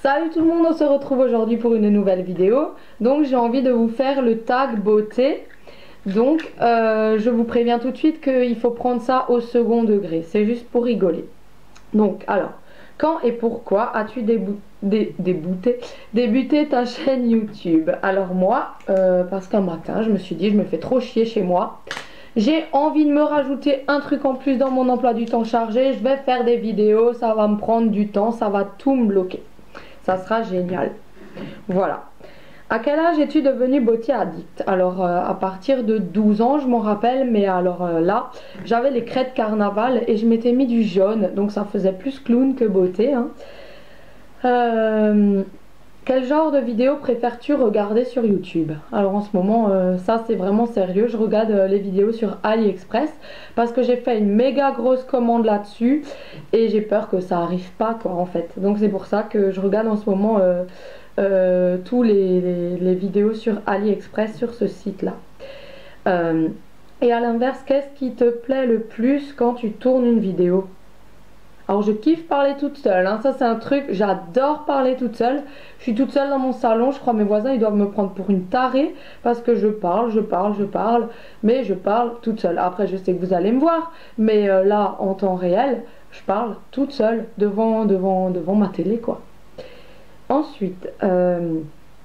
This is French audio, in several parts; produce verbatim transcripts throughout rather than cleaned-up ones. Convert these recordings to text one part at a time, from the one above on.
Salut tout le monde, on se retrouve aujourd'hui pour une nouvelle vidéo. Donc j'ai envie de vous faire le tag beauté. Donc euh, je vous préviens tout de suite qu'il faut prendre ça au second degré, c'est juste pour rigoler. Donc alors, quand et pourquoi as-tu débou dé débouté, débuté ta chaîne YouTube? Alors moi, euh, parce qu'un matin je me suis dit je me fais trop chier chez moi. J'ai envie de me rajouter un truc en plus dans mon emploi du temps chargé. Je vais faire des vidéos, ça va me prendre du temps, ça va tout me bloquer. Ça sera génial. Voilà. À quel âge es-tu devenu beauté addict? Alors euh, à partir de douze ans, je m'en rappelle, mais alors euh, là, j'avais les crêtes carnaval et je m'étais mis du jaune, donc ça faisait plus clown que beauté. Hein. Euh, quel genre de vidéo préfères-tu regarder sur YouTube? Alors en ce moment, euh, ça c'est vraiment sérieux, je regarde euh, les vidéos sur AliExpress parce que j'ai fait une méga grosse commande là-dessus et j'ai peur que ça arrive pas quoi en fait. Donc c'est pour ça que je regarde en ce moment euh, euh, tous les, les, les vidéos sur AliExpress sur ce site-là. Euh, et à l'inverse, qu'est-ce qui te plaît le plus quand tu tournes une vidéo? Alors je kiffe parler toute seule, hein. Ça c'est un truc, j'adore parler toute seule. Je suis toute seule dans mon salon, je crois que mes voisins ils doivent me prendre pour une tarée parce que je parle, je parle, je parle, mais je parle toute seule. Après je sais que vous allez me voir, mais euh, là en temps réel, je parle toute seule devant, devant, devant ma télé quoi. Ensuite, euh,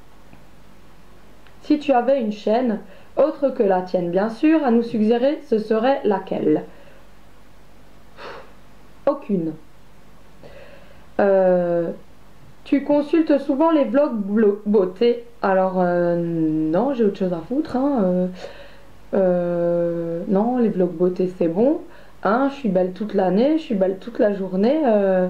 si tu avais une chaîne autre que la tienne bien sûr, à nous suggérer, ce serait laquelle? Aucune. Euh, tu consultes souvent les vlogs beauté? Alors euh, non, j'ai autre chose à foutre. Hein. Euh, euh, non, les vlogs beauté c'est bon. Hein, je suis belle toute l'année, je suis belle toute la journée. Euh,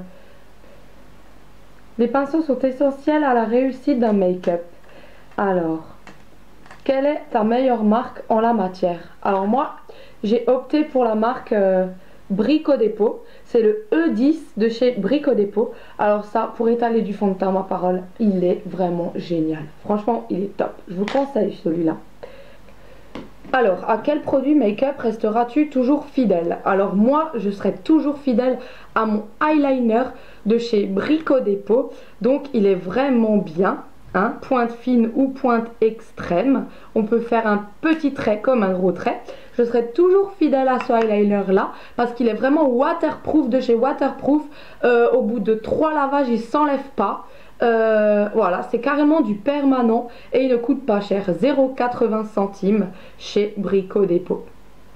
les pinceaux sont essentiels à la réussite d'un make-up. Alors, quelle est ta meilleure marque en la matière? Alors moi, j'ai opté pour la marque euh, Brico Dépôt. C'est le E dix de chez Brico Dépôt. Alors ça, pour étaler du fond de teint, ma parole, il est vraiment génial. Franchement, il est top. Je vous conseille celui-là. Alors, à quel produit make-up resteras-tu toujours fidèle? Alors moi, je serai toujours fidèle à mon eyeliner de chez Brico Dépôt. Donc, il est vraiment bien. Hein, pointe fine ou pointe extrême, on peut faire un petit trait comme un gros trait. Je serai toujours fidèle à ce eyeliner là parce qu'il est vraiment waterproof de chez Waterproof. Euh, au bout de trois lavages il s'enlève pas. Euh, voilà, c'est carrément du permanent et il ne coûte pas cher, zéro virgule quatre-vingts centimes chez Brico Dépôt.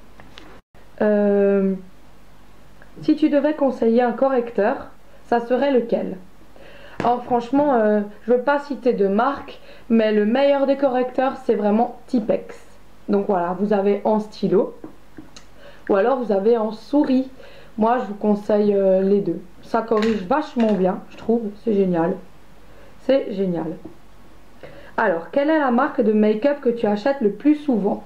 Euh, si tu devais conseiller un correcteur, ça serait lequel? Alors franchement, euh, je veux pas citer de marque, mais le meilleur des correcteurs, c'est vraiment Tipex. Donc voilà, vous avez en stylo, ou alors vous avez en souris. Moi, je vous conseille euh, les deux. Ça corrige vachement bien, je trouve, c'est génial. C'est génial. Alors, quelle est la marque de make-up que tu achètes le plus souvent?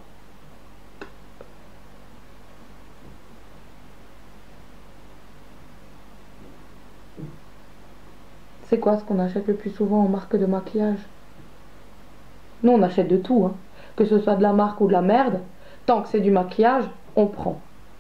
C'est quoi ce qu'on achète le plus souvent en marque de maquillage? Nous, on achète de tout, hein. Que ce soit de la marque ou de la merde. Tant que c'est du maquillage, on prend.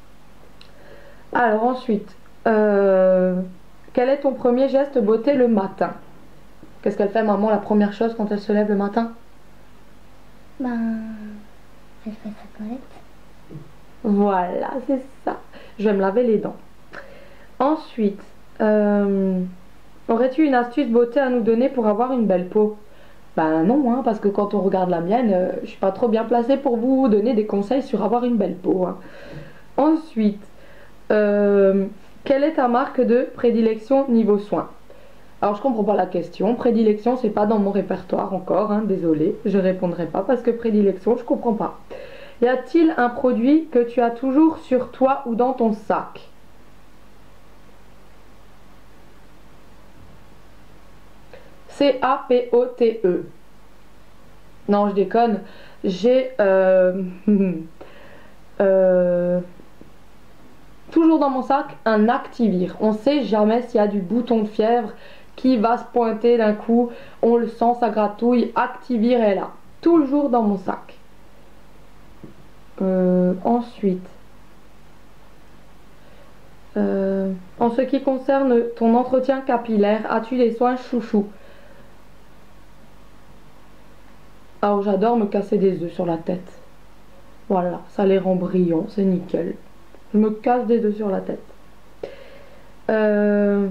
Alors ensuite, euh, quel est ton premier geste beauté le matin? Qu'est-ce qu'elle fait, maman, la première chose quand elle se lève le matin? Ben, elle fait sa toilette. Voilà, c'est ça. Je vais me laver les dents. Ensuite, euh, aurais-tu une astuce beauté à nous donner pour avoir une belle peau? Ben non, hein, parce que quand on regarde la mienne, euh, je suis pas trop bien placée pour vous donner des conseils sur avoir une belle peau. Hein. Ensuite, euh, quelle est ta marque de prédilection niveau soins? Alors je comprends pas la question. Prédilection, c'est pas dans mon répertoire encore, hein, désolé, je répondrai pas parce que prédilection, je comprends pas. Y a-t-il un produit que tu as toujours sur toi ou dans ton sac? C A P O T E. Non, je déconne. J'ai euh, euh, toujours dans mon sac un Activir. On sait jamais s'il y a du bouton de fièvre qui va se pointer d'un coup. On le sent, ça gratouille. Activir est là. Toujours dans mon sac. Euh, ensuite, euh, en ce qui concerne ton entretien capillaire, as-tu des soins chouchou? Alors j'adore me casser des œufs sur la tête. Voilà, ça les rend brillants, c'est nickel. Je me casse des œufs sur la tête. Euh...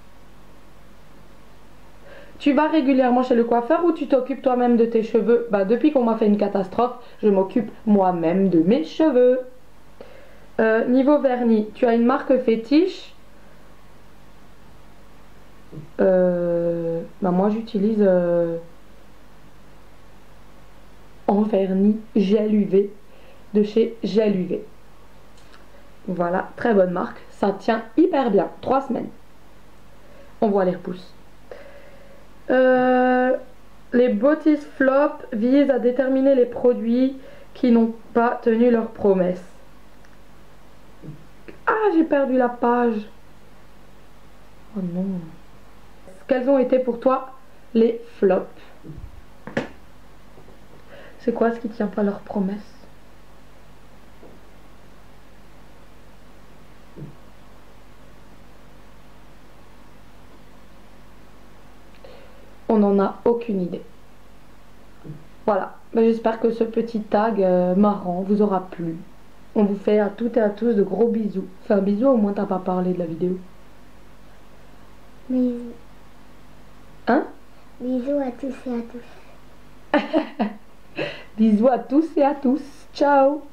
Tu vas régulièrement chez le coiffeur ou tu t'occupes toi-même de tes cheveux? Bah depuis qu'on m'a fait une catastrophe, je m'occupe moi-même de mes cheveux. Euh, niveau vernis, tu as une marque fétiche? euh, Bah moi j'utilise euh, en vernis gel U V de chez Gel U V. Voilà, très bonne marque. Ça tient hyper bien. Trois semaines. On voit les repousses. Euh, les Botis Flop visent à déterminer les produits qui n'ont pas tenu leurs promesses. Ah, j'ai perdu la page. Oh non. Quels ont été pour toi les flops? C'est quoi ce qui tient pas leurs promesses? On n'en a aucune idée. Voilà, ben, j'espère que ce petit tag euh, marrant vous aura plu. On vous fait à toutes et à tous de gros bisous. Fais un bisou, au moins t'as pas parlé de la vidéo. Bisous. Hein? Bisous à tous et à tous. Bisous à tous et à tous. Ciao!